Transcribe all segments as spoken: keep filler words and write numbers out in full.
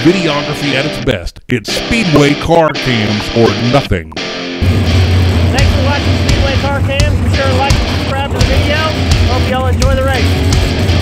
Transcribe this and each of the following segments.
videography at its best. It's Speedway Car Cams or nothing. Thanks for watching Speedway Car Cams. Be sure to like and subscribe to the video. Hope y'all enjoy the race.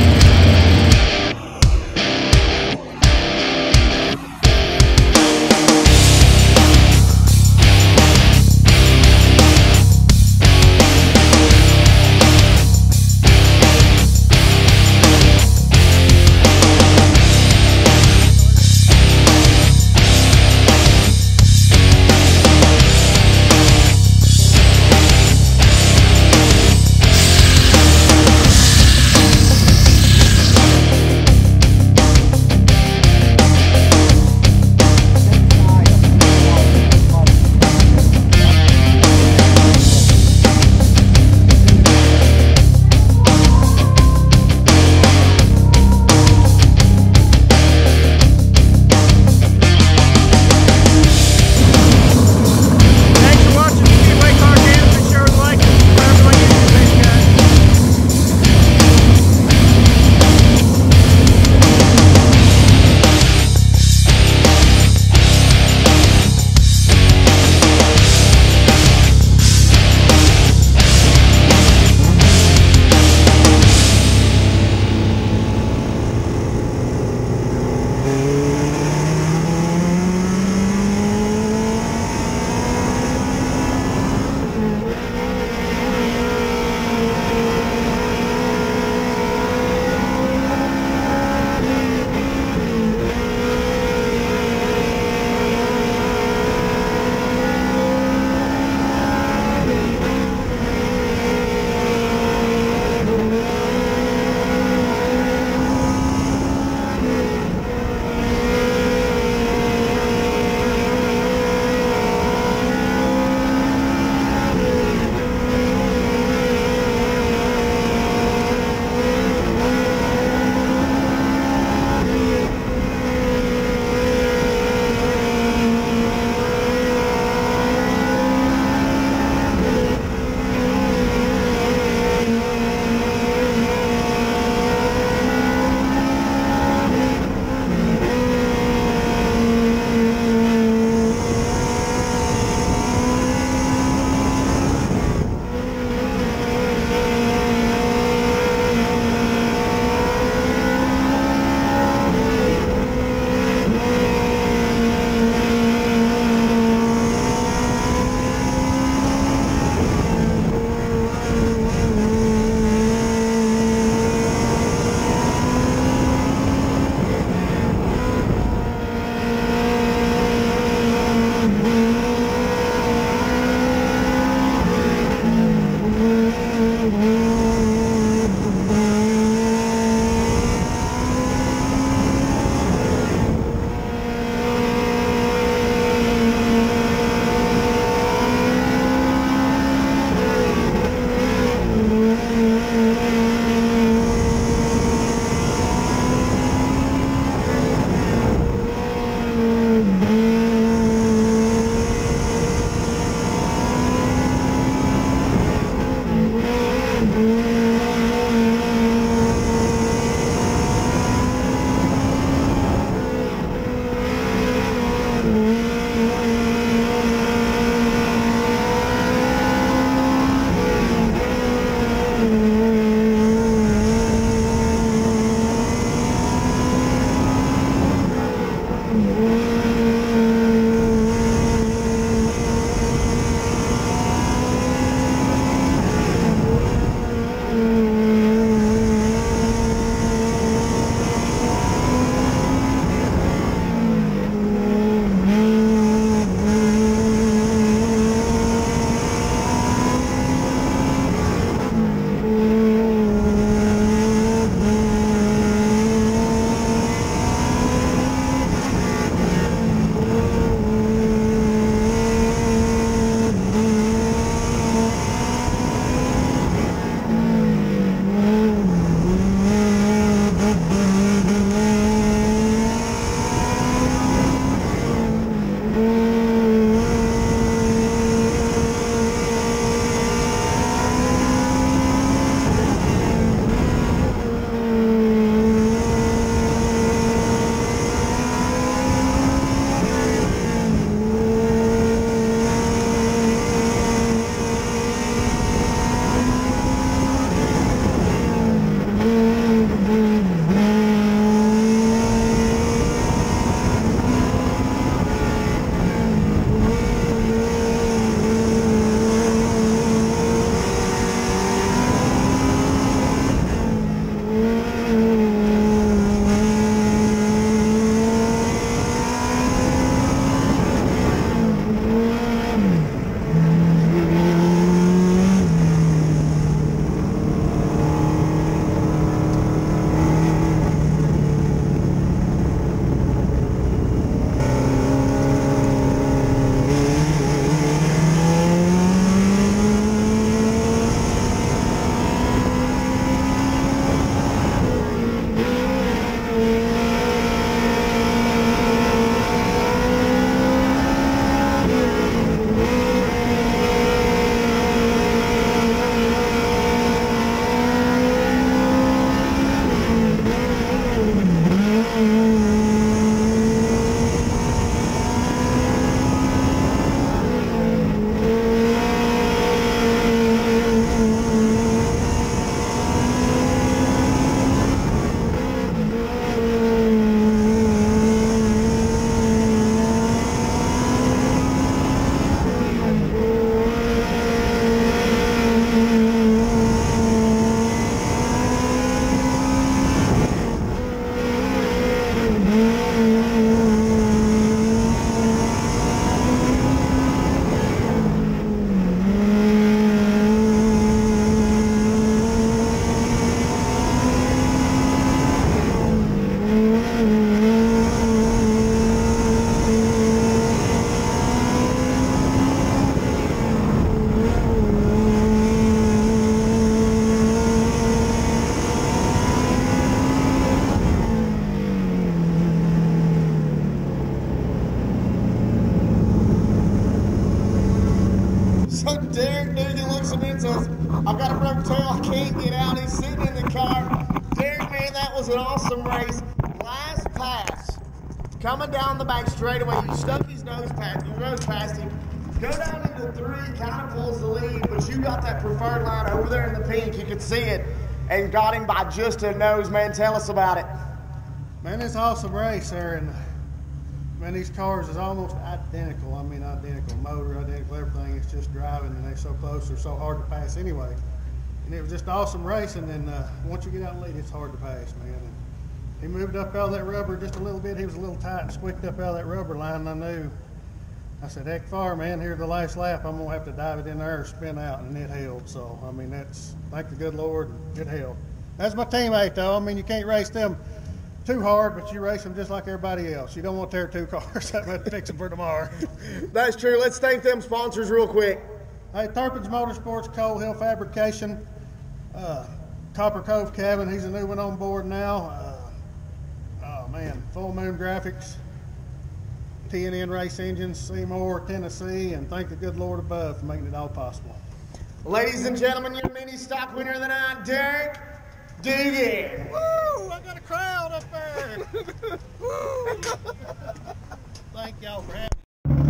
out. He's sitting in the car. Derek, man, that was an awesome race. Last pass, coming down the bank straight away. You stuck his nose past, your nose past him. Go down into three, kind of pulls the lead, but you got that preferred line over there in the pink. You could see it, and got him by just a nose, man. Tell us about it. Man, it's an awesome race there, and man, these cars is almost identical. I mean, identical motor, identical everything. It's just driving, and they're so close, they're so hard to pass anyway. And it was just an awesome race, and then uh, once you get out and lead, it's hard to pass, man. And he moved up out of that rubber just a little bit. He was a little tight and squeaked up out of that rubber line, and I knew. I said, heck far, man, here's the last lap. I'm going to have to dive it in there or spin out, and it held. So, I mean, that's, thank the good Lord, it held. That's my teammate, though. I mean, you can't race them too hard, but you race them just like everybody else. You don't want to tear two cars. I'm going to fix them for tomorrow. That's true. Let's thank them sponsors real quick. Hey, Turpin's Motorsports, Coal Hill Fabrication, uh, Copper Cove Cabin. He's a new one on board now. Uh, oh, man, Full Moon Graphics. T N N Race Engines, Seymour, Tennessee, and thank the good Lord above for making it all possible. Ladies and gentlemen, your mini stock winner of the night, Derek Dugan. Woo! I got a crowd up there. Woo! Thank y'all for having me.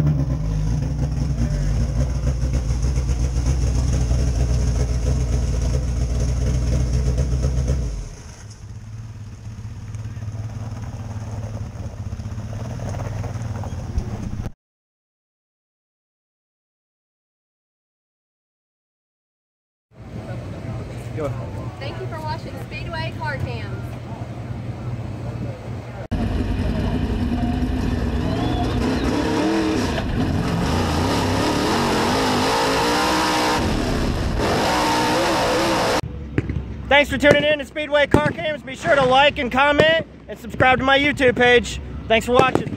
Thank you for watching Speedway Car Cams. Thanks for tuning in to Speedway Car Cams. Be sure to like and comment and subscribe to my YouTube page. Thanks for watching.